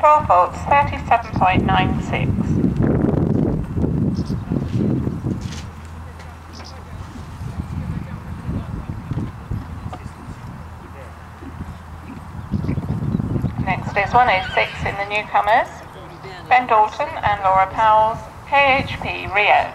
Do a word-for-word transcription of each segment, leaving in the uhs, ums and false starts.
twelve volts, thirty-seven point nine six. Next is one oh six in the newcomers, Ben Dalton and Laura Powell's K H P Rio.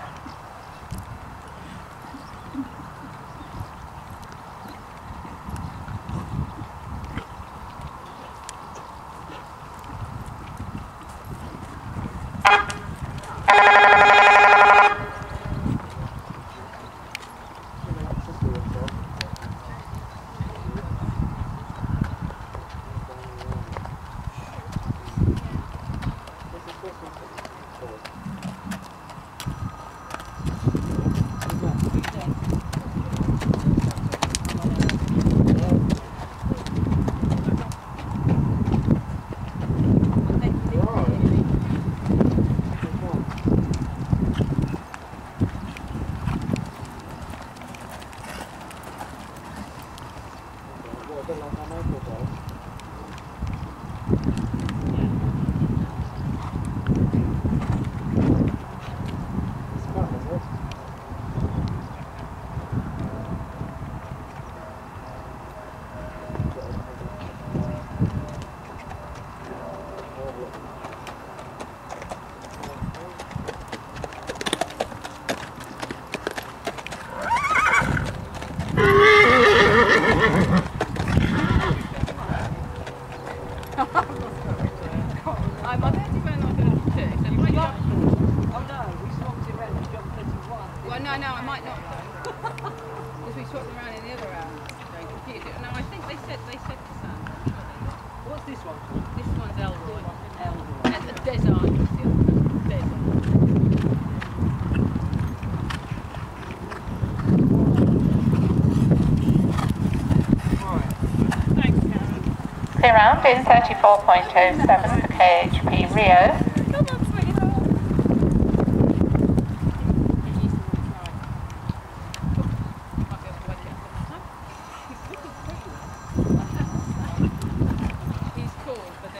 I'm on it when I'm going to two. So you might jump. Oh no, we swapped it around and jumped thirty-one. Well, no, no, I might not though. Because we swapped them around in the other round. Don't confuse it. No, I think they said they said the sun. What's this one? This one's Elroy. Elroy. And the Desert is the other one. Desert. Clear round in thirty-four point oh seven for K H P Rio.